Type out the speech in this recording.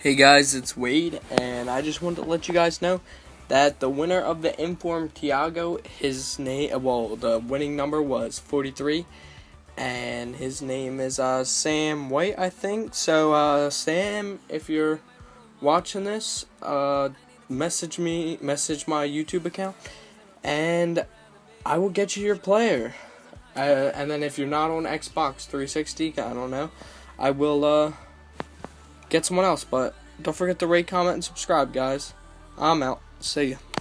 Hey guys, it's Wade, and I just wanted to let you guys know that the winner of the Informed Thiago, the winning number was 43, and his name is Sam White, I think. So Sam, if you're watching this, message my YouTube account, and I will get you your player. And then if you're not on Xbox 360, I don't know, I will get someone else, but don't forget to rate, comment, and subscribe, guys. I'm out. See ya.